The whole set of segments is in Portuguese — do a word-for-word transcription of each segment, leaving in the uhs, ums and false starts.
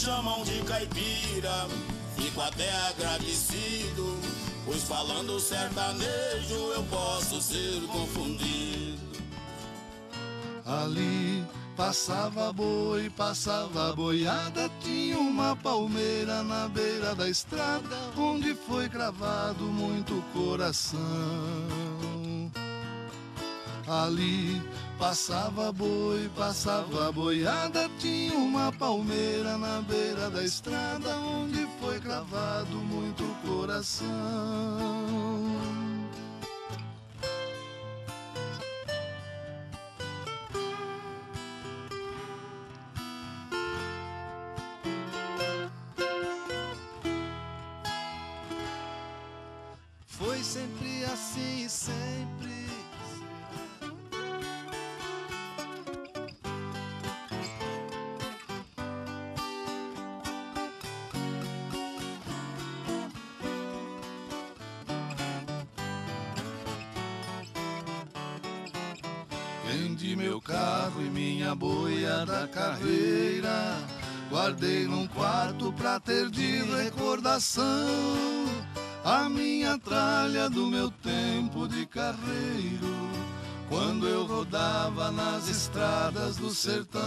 chamam de caipira, fico até agradecido, pois falando sertanejo eu posso ser confundido. Ali passava boi, passava boiada, tinha uma palmeira na beira da estrada, onde foi cravado muito coração. Ali passava boi, passava boiada, tinha uma palmeira na beira da estrada, onde foi cravado muito coração. Foi sempre assim e sempre vendi meu carro e minha boia da carreira, guardei num quarto pra ter de recordação a minha tralha do meu tempo de carreiro, quando eu rodava nas estradas do sertão.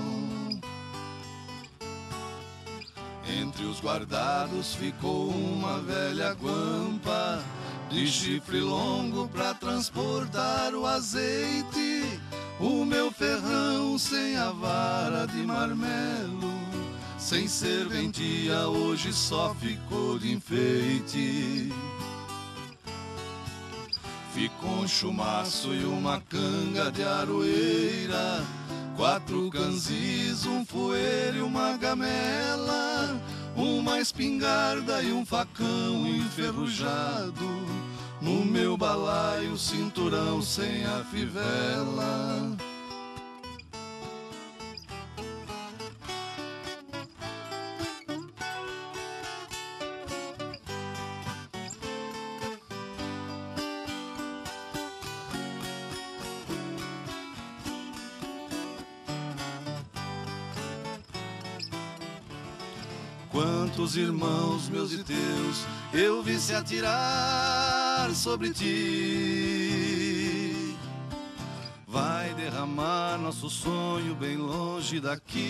Entre os guardados ficou uma velha guampa de chifre longo pra transportar o azeite, o meu ferrão sem a vara de marmelo, sem serventia hoje só ficou de enfeite. Ficou um chumaço e uma canga de aroeira, quatro canzis, um fueiro e uma gamela, uma espingarda e um facão enferrujado, no meu balaio cinturão sem a fivela. Quantos irmãos meus e teus eu vi se atirar sobre ti, vai derramar nosso sonho bem longe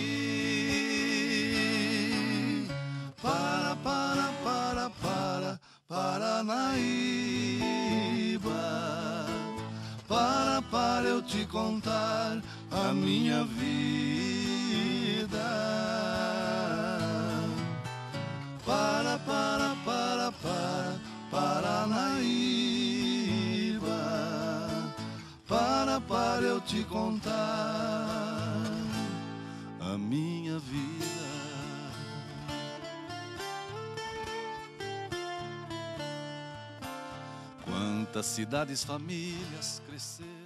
daqui. Para, para, para, para, Paranaíba, para, para eu te contar a minha vida. Para, para, para, para, Paranaíba, para, para eu te contar a minha vida. Quantas cidades, famílias cresceram